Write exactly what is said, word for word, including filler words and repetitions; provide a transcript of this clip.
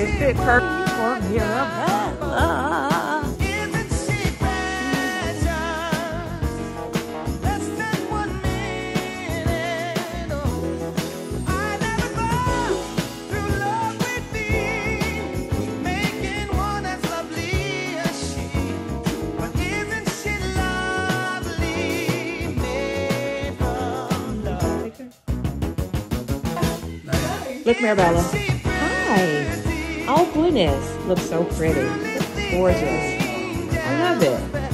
it fit perfect for Mirabella. Look, Mirabella. Hi. Oh, goodness. Looks so pretty. Gorgeous. I love it.